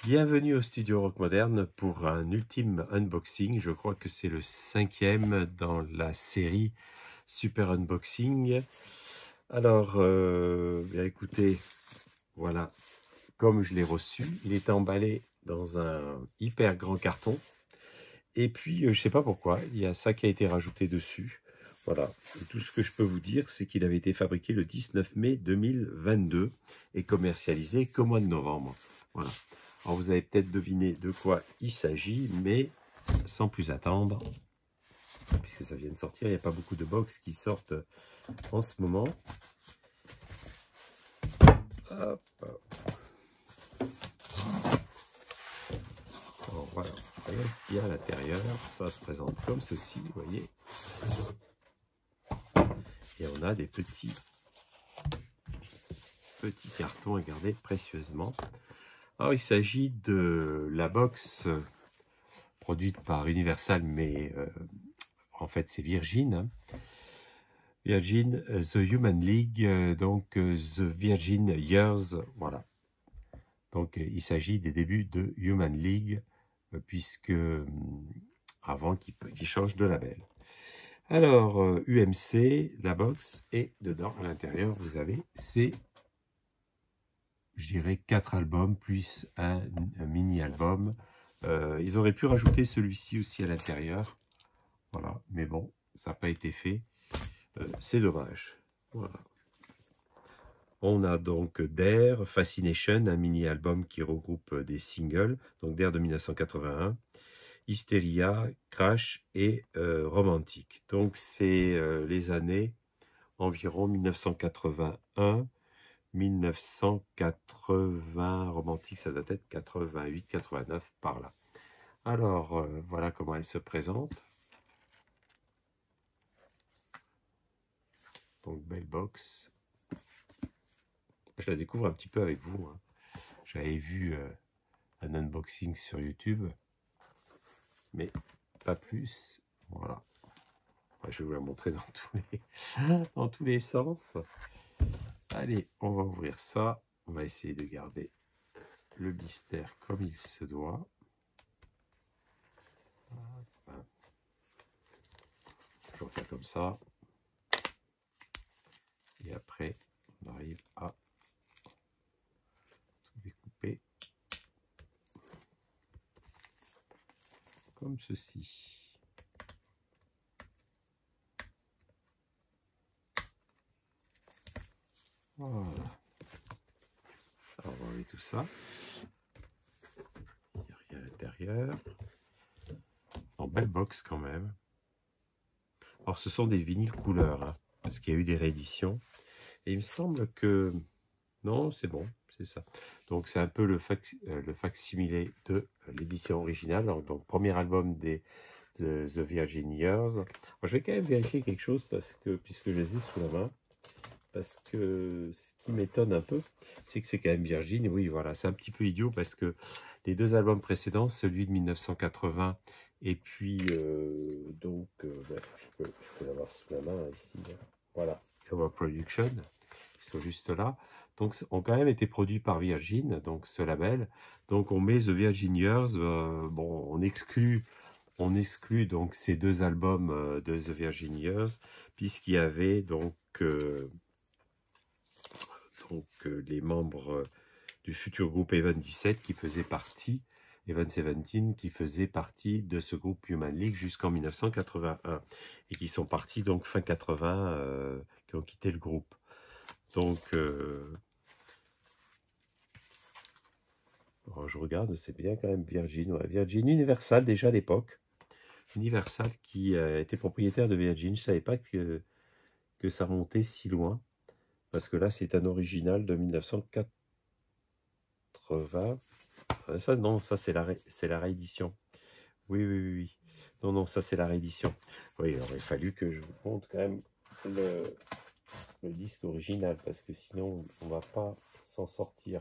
Bienvenue au Studio Rock Moderne pour un ultime unboxing. Je crois que c'est le 5e dans la série Super Unboxing. Alors, bien écoutez, voilà, comme je l'ai reçu, il est emballé dans un hyper grand carton. Et puis, je ne sais pas pourquoi, il y a ça qui a été rajouté dessus. Voilà, et tout ce que je peux vous dire, c'est qu'il avait été fabriqué le 19 mai 2022 et commercialisé qu'au mois de novembre. Voilà. Alors, vous avez peut-être deviné de quoi il s'agit, mais sans plus attendre, puisque ça vient de sortir, il n'y a pas beaucoup de box qui sortent en ce moment. Hop. Alors, voilà, voyez ce qu'il y a à l'intérieur. Ça se présente comme ceci, vous voyez. Et on a des petits cartons à garder précieusement. Alors, il s'agit de la box produite par Universal, mais en fait, c'est Virgin. Hein. Virgin, The Human League, donc The Virgin Years, voilà. Donc, il s'agit des débuts de Human League, puisque avant qu'il change de label. Alors, UMC, la box, et dedans, à l'intérieur, vous avez ces, je dirais, 4 albums, plus un mini-album. Ils auraient pu rajouter celui-ci aussi à l'intérieur. Voilà, mais bon, ça n'a pas été fait. C'est dommage. Voilà. On a donc Dare, Fascination, un mini-album qui regroupe des singles. Donc Dare de 1981, Hysteria, Crash et Romantic. Donc c'est les années environ 1981, 1980, Romantic, ça doit être 88, 89, par là. Alors, voilà comment elle se présente. Donc, belle box. Je la découvre un petit peu avec vous. Hein. J'avais vu un unboxing sur YouTube, mais pas plus. Voilà. Je vais vous la montrer dans tous les sens. Allez, on va ouvrir ça. On va essayer de garder le blister comme il se doit. Je vais faire comme ça. Et après, on arrive à tout découper comme ceci. Voilà. Alors, on va enlever tout ça. Il n'y a rien à l'intérieur. En belle box quand même. Alors, ce sont des vinyles couleurs, hein, parce qu'il y a eu des rééditions. Et il me semble que... Non, c'est bon, c'est ça. Donc, c'est un peu le facsimilé de l'édition originale. Donc, premier album des The Virgin Years. Alors, je vais quand même vérifier quelque chose, parce que, puisque je les ai sous la main. Parce que ce qui m'étonne un peu, c'est que c'est quand même Virgin. Oui, voilà, c'est un petit peu idiot, parce que les deux albums précédents, celui de 1980 et puis, donc, je peux l'avoir sous la main ici. Voilà, Cover Production, ils sont juste là. Donc, ont quand même été produits par Virgin, donc ce label. Donc, on met The Virgin Years. Bon, on exclut donc ces deux albums de The Virgin Years, puisqu'il y avait donc les membres du futur groupe Even 17 qui faisait partie, Even 17 qui faisait partie de ce groupe Human League jusqu'en 1981 et qui sont partis donc fin 80, qui ont quitté le groupe. Donc je regarde, c'est bien quand même Virgin, ouais, Virgin Universal déjà à l'époque. Universal qui était propriétaire de Virgin, je ne savais pas que ça montait si loin, parce que là c'est un original de 1980. Ça, non, ça c'est la réédition. Oui, oui, oui, oui. Non, non, ça c'est la réédition. Oui, il aurait fallu que je vous montre quand même le disque original, parce que sinon on va pas s'en sortir.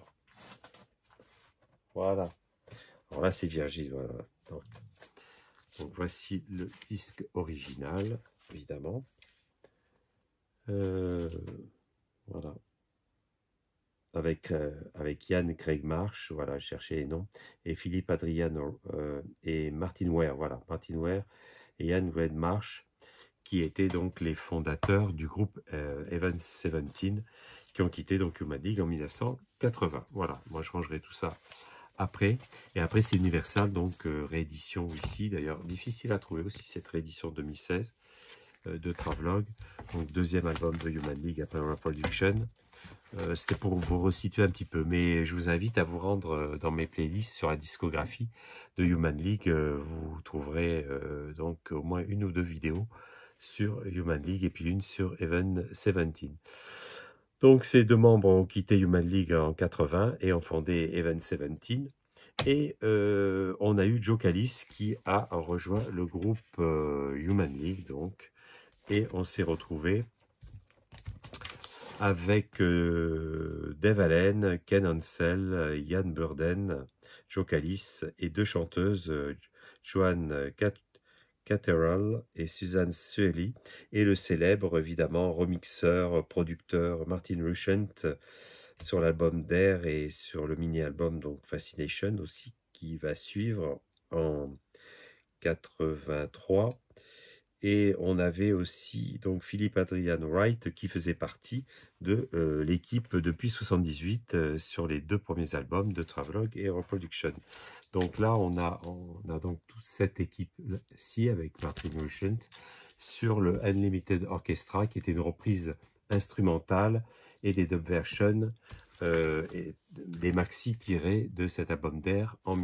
Voilà. Alors là c'est Virgin, voilà. Donc voici le disque original, évidemment. Voilà. avec Ian Craig Marsh, voilà, je cherchais les noms, et Philippe Adriano et Martin Ware, voilà, Martin Ware et Ian Craig Marsh, qui étaient donc les fondateurs du groupe Event 17, qui ont quitté donc Human League en 1980. Voilà, moi je rangerai tout ça après. Et après c'est Universal, donc réédition ici, d'ailleurs difficile à trouver aussi cette réédition 2016 de Travelogue, donc deuxième album de Human League après Reproduction. C'était pour vous resituer un petit peu, mais je vous invite à vous rendre dans mes playlists sur la discographie de Human League. Vous trouverez donc au moins une ou deux vidéos sur Human League et puis une sur Event 17. Donc ces deux membres ont quitté Human League en 80 et ont fondé Event 17. Et on a eu Joe Callis qui a rejoint le groupe Human League, donc, et on s'est retrouvé avec Dave Allen, Ken Ansel, Ian Burden, Joe Callis et deux chanteuses, Joanne Catterall et Suzanne Sueli, et le célèbre, évidemment, remixeur, producteur Martin Rushent sur l'album Dare et sur le mini-album donc Fascination aussi, qui va suivre en 83. Et on avait aussi donc Philippe Adrian Wright qui faisait partie de l'équipe depuis 78 sur les deux premiers albums de Travelogue et Reproduction. Donc là, on a donc toute cette équipe-ci avec Martin Rushent sur le Unlimited Orchestra, qui était une reprise instrumentale et des dub versions, et des maxi tirés de cet album d'Air en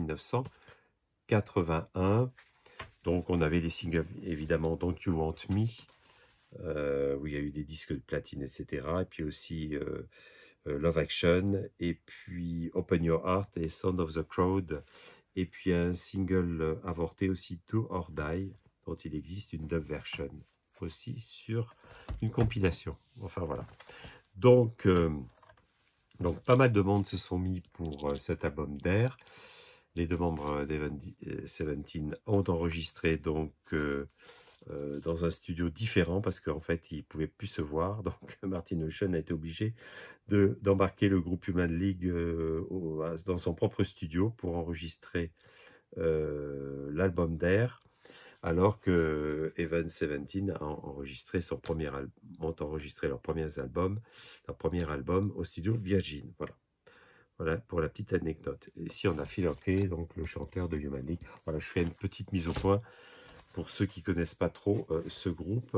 1981. Donc on avait des singles évidemment Don't You Want Me, où il y a eu des disques de platine, etc. Et puis aussi Love Action, et puis Open Your Heart et Sound of the Crowd, et puis un single avorté aussi, Do or Die, dont il existe une dub version aussi sur une compilation. Enfin voilà. Donc pas mal de monde se sont mis pour cet album d'Air. Les deux membres d'Event 17 ont enregistré donc dans un studio différent parce qu'en fait ils ne pouvaient plus se voir. Donc Martin Rushent a été obligé d'embarquer le groupe Human League dans son propre studio pour enregistrer l'album d'Air, alors que Event 17 ont enregistré leur premier album au studio Virgin. Voilà. Voilà pour la petite anecdote. Ici, on a Phil Oakey, donc le chanteur de Human League. Voilà, je fais une petite mise au point pour ceux qui ne connaissent pas trop ce groupe.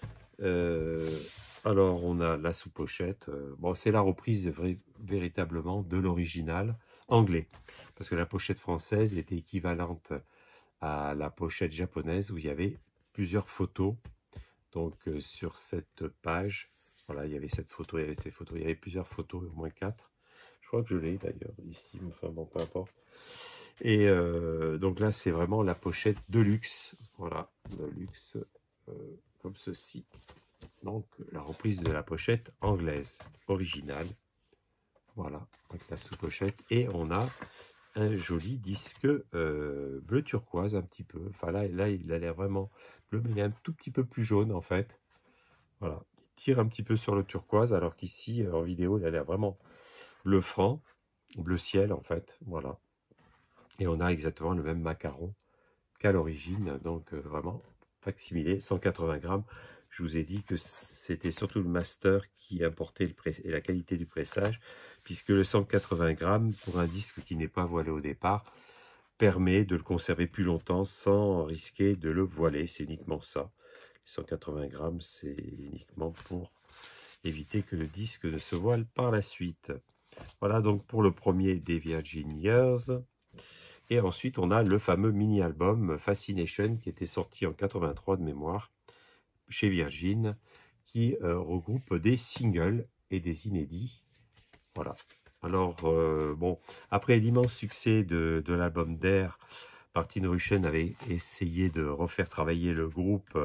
Alors, on a la sous-pochette. Bon, c'est la reprise véritablement de l'original anglais, parce que la pochette française était équivalente à la pochette japonaise où il y avait plusieurs photos. Donc, sur cette page, voilà, il y avait cette photo, il y avait ces photos, il y avait plusieurs photos, au moins 4. Je crois que je l'ai d'ailleurs ici, enfin bon, peu importe. Et donc là, c'est vraiment la pochette de luxe. Voilà, de luxe, comme ceci. Donc la reprise de la pochette anglaise, originale. Voilà, avec la sous-pochette. Et on a un joli disque bleu turquoise un petit peu. Enfin là il a l'air vraiment bleu, mais il est un tout petit peu plus jaune en fait. Voilà, il tire un petit peu sur le turquoise, alors qu'ici, en vidéo, il a l'air vraiment bleu franc, bleu ciel en fait, voilà. Et on a exactement le même macaron qu'à l'origine, donc vraiment facsimilé, 180 grammes. Je vous ai dit que c'était surtout le master qui importait et la qualité du pressage, puisque le 180 grammes, pour un disque qui n'est pas voilé au départ, permet de le conserver plus longtemps sans risquer de le voiler. C'est uniquement ça. 180 grammes, c'est uniquement pour éviter que le disque ne se voile par la suite. Voilà donc pour le premier des Virgin Years. Et ensuite, on a le fameux mini-album Fascination qui était sorti en 83 de mémoire chez Virgin, qui regroupe des singles et des inédits. Voilà. Alors, bon, après l'immense succès de l'album d'Air, Martin Rushent avait essayé de refaire travailler le groupe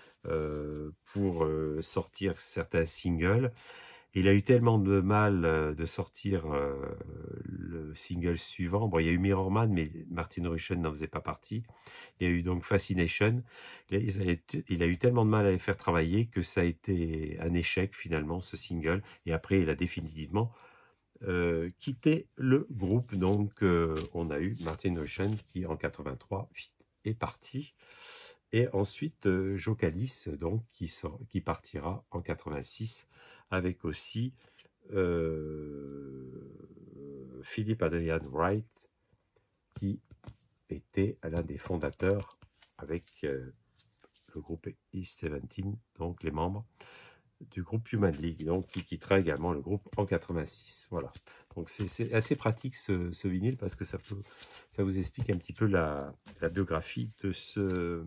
pour sortir certains singles. Il a eu tellement de mal de sortir le single suivant. Bon, il y a eu Mirror Man, mais Martin Rushent n'en faisait pas partie. Il y a eu donc Fascination. Il a eu tellement de mal à les faire travailler que ça a été un échec finalement, ce single. Et après, il a définitivement quitté le groupe. Donc, on a eu Martin Ocean qui, en 83, est parti. Et ensuite, Joe Callis, donc, qui partira en 86, avec aussi Philip Adrian Wright, qui était l'un des fondateurs avec le groupe E17, donc les membres du groupe Human League, donc qui quittera également le groupe en 86. Voilà. Donc c'est assez pratique ce vinyle parce que ça vous explique un petit peu la biographie de ce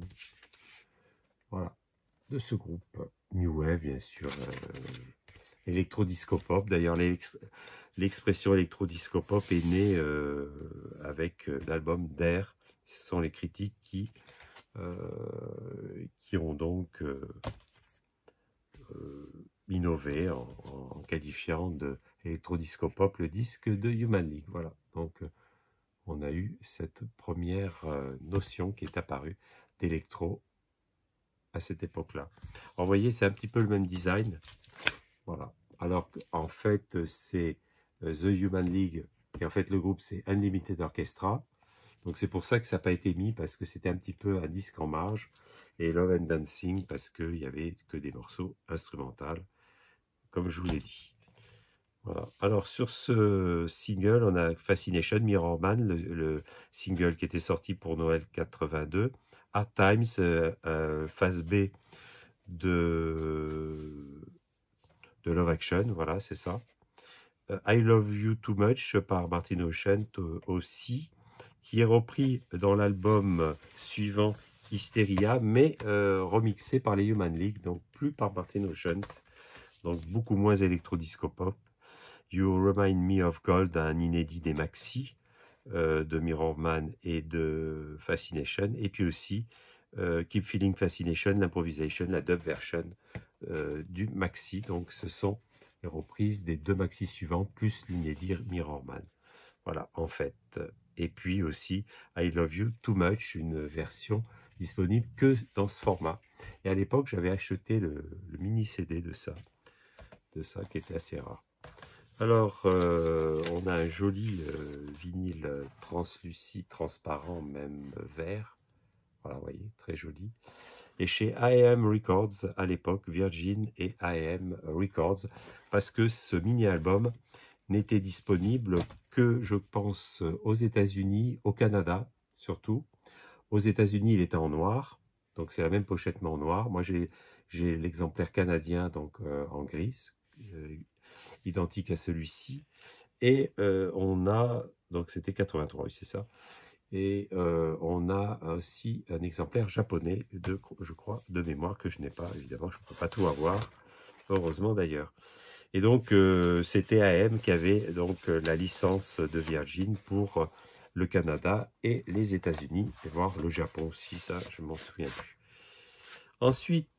groupe New Wave, bien sûr, électro-disco-pop. D'ailleurs, l'expression électro-disco-pop est née avec l'album Dare. Ce sont les critiques qui ont donc innové en qualifiant de électro-disco-pop le disque de Human League. Voilà, donc on a eu cette première notion qui est apparue d'électro à cette époque-là. Alors, vous voyez, c'est un petit peu le même design. Voilà. Alors qu'en fait, c'est The Human League, et en fait, le groupe, c'est Unlimited Orchestra. Donc, c'est pour ça que ça n'a pas été mis, parce que c'était un petit peu un disque en marge. Et Love and Dancing, parce qu'il n'y avait que des morceaux instrumentaux, comme je vous l'ai dit. Voilà. Alors, sur ce single, on a Fascination, Mirror Man, le single qui était sorti pour Noël 82. Hard Times, phase B de Love Action, voilà, c'est ça. I Love You Too Much par Martin Ocean aussi, qui est repris dans l'album suivant Hysteria, mais remixé par les Human League, donc plus par Martin Ocean, donc beaucoup moins électro-disco-pop. You Remind Me of Gold, un inédit des maxi de Mirror Man et de Fascination, et puis aussi Keep Feeling Fascination, l'improvisation, la dub version du maxi. Donc ce sont les reprises des deux maxi suivants, plus l'inédit Mirror Man. Voilà, en fait. Et puis aussi I Love You Too Much, une version disponible que dans ce format. Et à l'époque, j'avais acheté le mini CD de ça qui était assez rare. Alors, on a un joli vinyle translucide, transparent, même vert. Voilà, vous voyez, très joli. Et chez I.A.M. Records, à l'époque, Virgin et I.A.M. Records, parce que ce mini-album n'était disponible que, je pense, aux États-Unis, au Canada, surtout. Aux États-Unis, il était en noir, donc c'est la même pochette, mais en noir. Moi, j'ai l'exemplaire canadien, donc en gris, identique à celui-ci. Et on a, donc c'était 83, oui, c'est ça. Et on a aussi un exemplaire japonais, je crois, de mémoire, que je n'ai pas, évidemment, je ne peux pas tout avoir, heureusement d'ailleurs. Et donc, c'était AM qui avait donc la licence de Virgin pour le Canada et les États-Unis, et voir le Japon aussi, ça, je ne m'en souviens plus. Ensuite,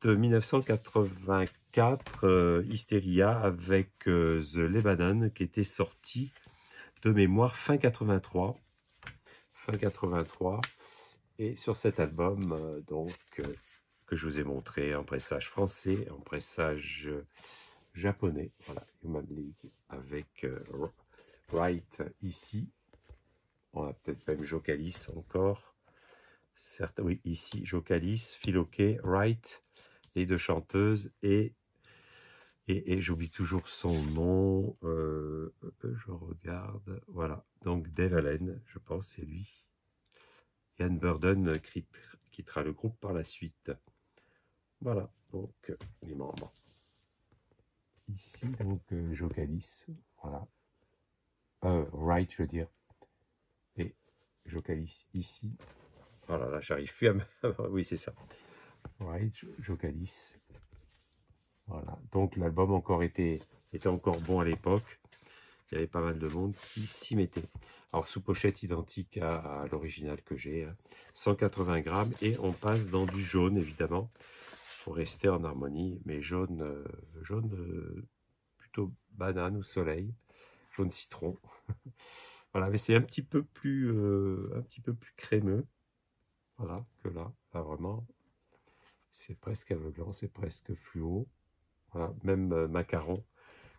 1984, Hysteria avec The Lebanon, qui était sorti de mémoire fin 83. Fin 83. Et sur cet album, donc, que je vous ai montré en pressage français, en pressage japonais, voilà, Human League, avec Wright ici. On a peut-être même Joe Callis encore. Certes, oui, ici, Joe Callis, Phil Oakey, Wright, les deux chanteuses, et j'oublie toujours son nom, je regarde, voilà, donc Dave Allen, je pense, c'est lui. Ian Burden quittera le groupe par la suite. Voilà, donc les membres. Ici, donc, Joe Callis, voilà. Wright, je veux dire. Et Joe Callis ici. Voilà, là, j'arrive plus à me... oui, c'est ça. Wright, Joe Callis. Voilà, donc l'album était encore bon à l'époque. Il y avait pas mal de monde qui s'y mettait. Alors, sous pochette identique à l'original que j'ai, 180 grammes, et on passe dans du jaune, évidemment, pour rester en harmonie, mais jaune, plutôt banane ou soleil, jaune citron. Voilà, mais c'est un petit peu plus crémeux, voilà, que là. Là, vraiment, c'est presque aveuglant, c'est presque fluo. Voilà, même macaron,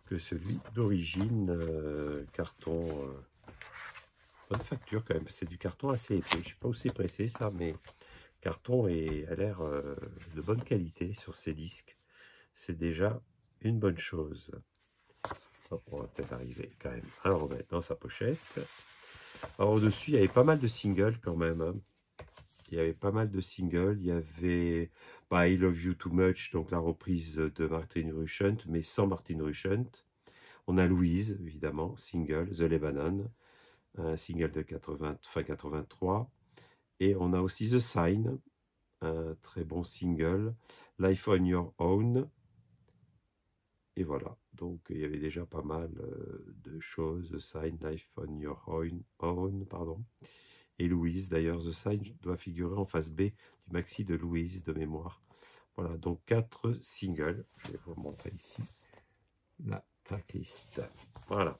que celui d'origine. Carton, bonne facture quand même. C'est du carton assez épais. Je ne sais pas où c'est pressé ça, mais carton a l'air de bonne qualité sur ces disques. C'est déjà une bonne chose. Oh, on va peut-être arriver quand même à le remettre dans sa pochette. Alors au-dessus, il y avait pas mal de singles quand même. Hein. Il y avait pas mal de singles. Il y avait I Love You Too Much, donc la reprise de Martin Rushent, mais sans Martin Rushent. On a Louise, évidemment, single, The Lebanon, un single de fin 83. Et on a aussi The Sign, un très bon single, Life on Your Own. Et voilà, donc il y avait déjà pas mal de choses, The Sign, Life on Your Own, pardon. Et Louise, d'ailleurs, The Sign doit figurer en face B du maxi de Louise de mémoire. Voilà, donc 4 singles. Je vais vous montrer ici la tracklist. Voilà.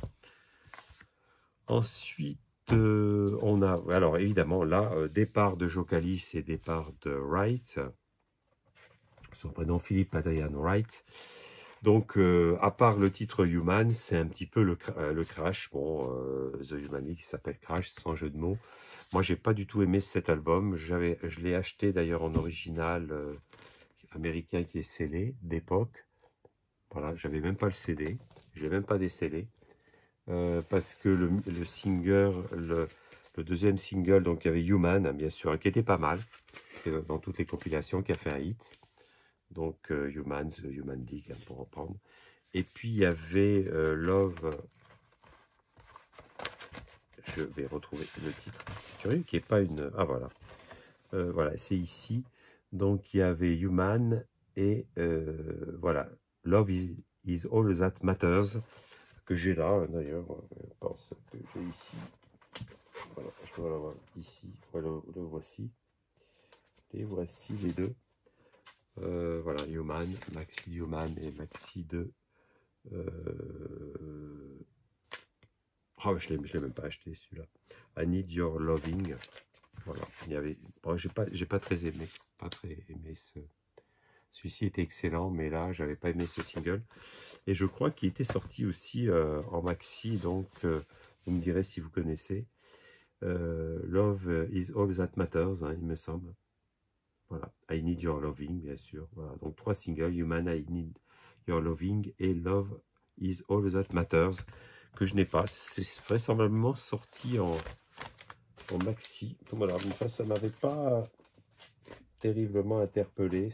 Ensuite, on a, alors évidemment, là, départ de Jocalis et départ de Wright. Son prénom Philippe Padayan Wright. Donc, à part le titre Human, c'est un petit peu le Crash. Bon, The Human League qui s'appelle Crash, sans jeu de mots. Moi, j'ai pas du tout aimé cet album. Je l'ai acheté d'ailleurs en original américain qui est scellé d'époque. Voilà, j'avais même pas le CD. Je l'ai même pas décellé. Parce que le single, le deuxième single, donc il y avait Human, bien sûr, qui était pas mal. Dans toutes les compilations, qui a fait un hit. Donc Human, The Human League, hein, pour reprendre. Et puis il y avait Love. Je vais retrouver le titre. Curieux qu'il n'y ait pas une. Ah voilà. Voilà, c'est ici. Donc il y avait Human et voilà. Love is All That Matters. Que j'ai là d'ailleurs. Je pense que j'ai ici. Voilà, je dois l'avoir ici. Voilà, le voici. Les voici les deux. Voilà, Human, Maxi Human et Maxi 2. Oh, je l'ai même pas acheté celui-là. I Need Your Loving. Voilà, il y avait. Bon, j'ai pas très aimé. Pas très aimé celui-ci était excellent, mais là, j'avais pas aimé ce single. Et je crois qu'il était sorti aussi en maxi, donc vous me direz si vous connaissez. Love is All That Matters, hein, il me semble. Voilà, I Need Your Loving, bien sûr. Voilà, donc 3 singles, Human, I Need Your Loving et Love is All That Matters, que je n'ai pas. C'est vraisemblablement sorti en maxi. Donc voilà, ça ne m'avait pas terriblement interpellé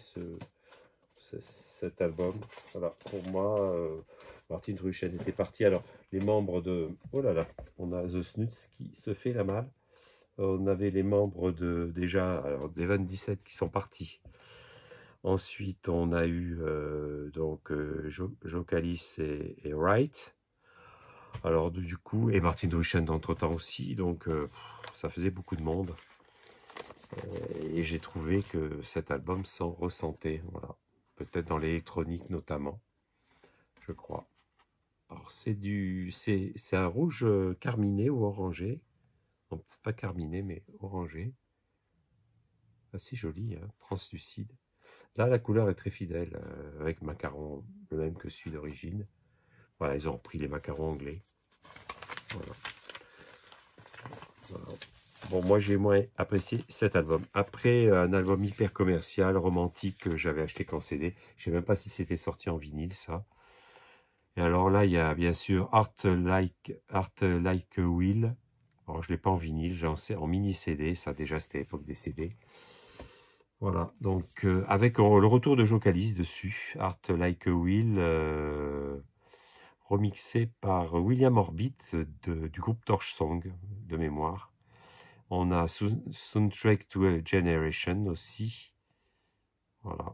cet album. Voilà, pour moi, Martin Rushent était parti. Alors, les membres de... Oh là là, on a The Snuts qui se fait la malle. On avait les membres de déjà des 27 qui sont partis. Ensuite, on a eu donc Jocalis et Wright. Alors du coup, et Martin Rushent entre-temps aussi. Donc ça faisait beaucoup de monde. Et j'ai trouvé que cet album s'en ressentait. Voilà. Peut-être dans l'électronique notamment, je crois. Alors c'est un rouge carminé ou orangé. Non, pas carminé, mais orangé. Assez joli, hein, translucide. Là, la couleur est très fidèle, avec macaron, le même que celui d'origine. Voilà, ils ont repris les macarons anglais. Voilà. Voilà. Bon, moi, j'ai moins apprécié cet album. Après, un album hyper commercial, romantique, que j'avais acheté qu'en CD. Je ne sais même pas si c'était sorti en vinyle, ça. Et alors là, il y a bien sûr Art Like a Will. Alors, je ne l'ai pas en vinyle, j'ai en mini CD. Ça, déjà, c'était l'époque des CD. Voilà, donc avec le retour de Jocalis dessus, Art Like a Will, remixé par William Orbit du groupe Torch Song, de mémoire. On a Soundtrack to a Generation aussi. Voilà.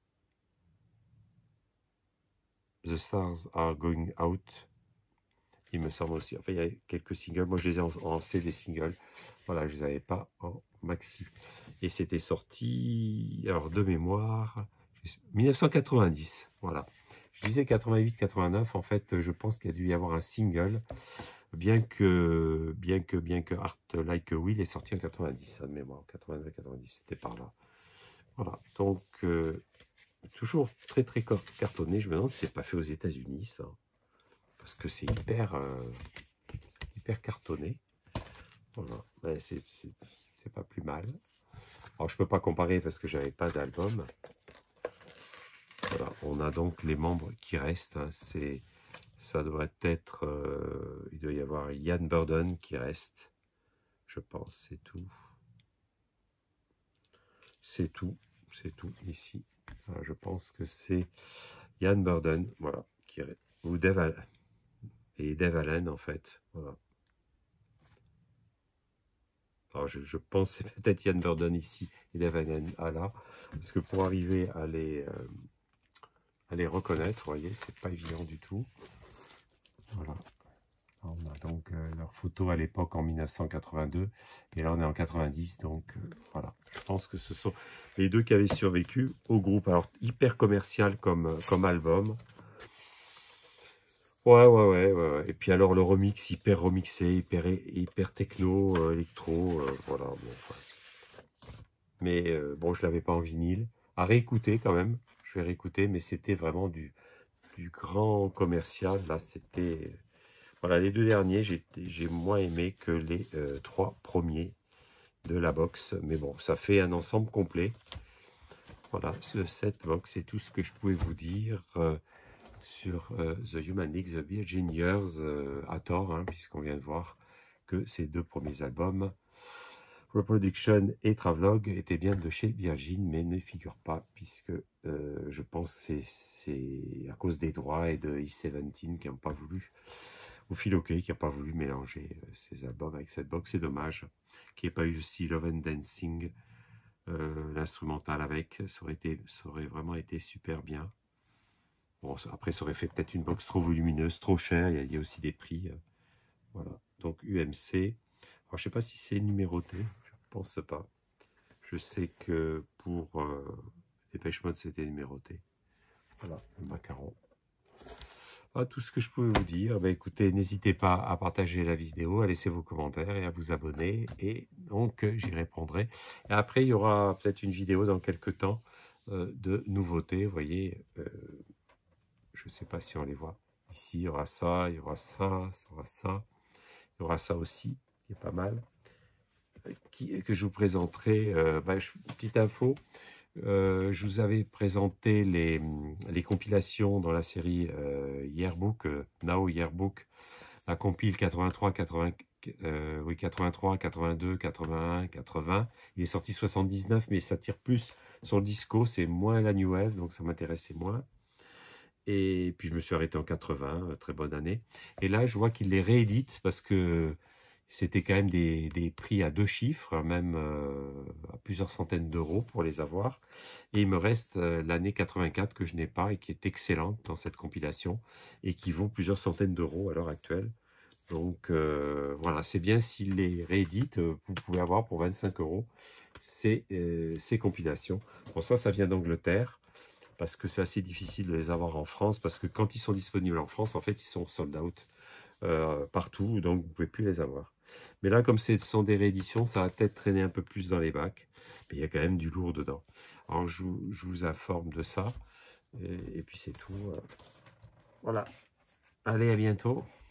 The Stars Are Going Out, il me semble aussi. Enfin, il y a quelques singles. Moi, je les ai en CD singles. Voilà, je ne les avais pas en maxi. Et c'était sorti, alors de mémoire, 1990. Voilà. Je disais 88-89. En fait, je pense qu'il y a dû y avoir un single, bien que Art Like a Will est sorti en 90, de mémoire. 89-90, c'était par là. Voilà. Donc, toujours très cartonné. Je me demande si c'est pas fait aux États-Unis, ça. parce que c'est hyper cartonné. Voilà, ben, c'est pas plus mal. Alors je peux pas comparer parce que j'avais pas d'album. Voilà, on a donc les membres qui restent. Hein. Ça doit être, il doit y avoir Ian Burden qui reste, je pense, c'est tout. C'est tout ici. Voilà, je pense que c'est Ian Burden, voilà, qui reste, ou Dave Allen, et Dave Allen en fait, voilà. Alors je pense c'est peut-être Ian Burden ici et Dave Allen là, parce que pour arriver à les reconnaître, vous voyez, c'est pas évident du tout. Voilà. On a donc leur photo à l'époque en 1982 et là on est en 90, donc voilà. Je pense que ce sont les deux qui avaient survécu au groupe. Alors hyper commercial comme album. Ouais. Et puis alors le remix hyper remixé, hyper techno, électro, voilà. Bon, enfin. Mais bon, je l'avais pas en vinyle. À réécouter quand même. Je vais réécouter, mais c'était vraiment du grand commercial. Là, c'était voilà, les deux derniers, j'ai moins aimé que les 3 premiers de la box. Mais bon, ça fait un ensemble complet. Voilà, cette box, c'est tout ce que je pouvais vous dire sur The Human League, The Virgin Years, à tort, hein, puisqu'on vient de voir que ces 2 premiers albums, Reproduction et Travelogue, étaient bien de chez Virgin, mais ne figurent pas, puisque je pense que c'est à cause des droits et de E17 qui n'ont pas voulu, ou Phil Oakey qui n'a pas voulu mélanger ces albums avec cette box. C'est dommage qu'il n'y ait pas eu aussi Love and Dancing, l'instrumental avec, ça aurait vraiment été super bien. Bon, après, ça aurait fait peut-être une box trop volumineuse, trop chère, il y a aussi des prix. Voilà, donc UMC. Alors, je ne sais pas si c'est numéroté, je ne pense pas. Je sais que pour Depeche Mode, c'était numéroté. Voilà, le macaron. Voilà, tout ce que je pouvais vous dire. Ben, écoutez, n'hésitez pas à partager la vidéo, à laisser vos commentaires et à vous abonner. Et donc, j'y répondrai. Et après, il y aura peut-être une vidéo dans quelques temps de nouveautés. Vous voyez, je ne sais pas si on les voit. Ici, il y aura ça, il y aura ça, il y aura ça. Il y aura ça aussi, qui est pas mal. Que je vous présenterai. Petite info. Je vous avais présenté les compilations dans la série Yearbook, Now Yearbook, la compile 83, 82, 81, 80. Il est sorti 79, mais ça tire plus sur le disco, c'est moins la New Wave, donc ça m'intéressait moins. Et puis je me suis arrêté en 80, très bonne année. Et là, je vois qu'il les réédite parce que c'était quand même des prix à 2 chiffres, même à plusieurs centaines d'euros pour les avoir. Et il me reste l'année 84 que je n'ai pas et qui est excellente dans cette compilation et qui vaut plusieurs centaines d'euros à l'heure actuelle. Donc voilà, c'est bien s'il les réédite, vous pouvez avoir pour 25 euros ces compilations. Bon, ça vient d'Angleterre parce que c'est assez difficile de les avoir en France parce que quand ils sont disponibles en France, en fait, ils sont sold out partout, donc vous ne pouvez plus les avoir. Mais là, comme ce sont des rééditions, ça va peut-être traîner un peu plus dans les bacs, mais il y a quand même du lourd dedans. Alors, je vous informe de ça, et puis c'est tout. Voilà. Allez, à bientôt.